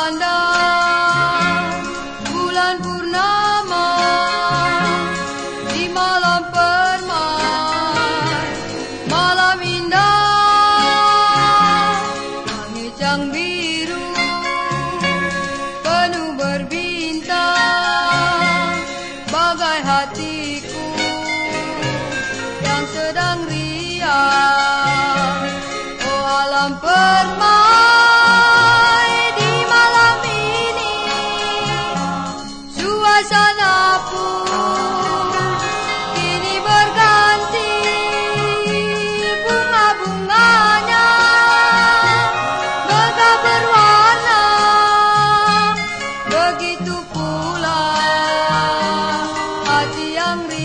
tanda bulan purnama di malam permai, malam indah, langit yang biru penuh berbintang, bagai hatiku yang sedang riang. Oh alam permai, di malam ini suasana pun kini berganti, bunga-bunganya megah berwarna, begitu pula hati yang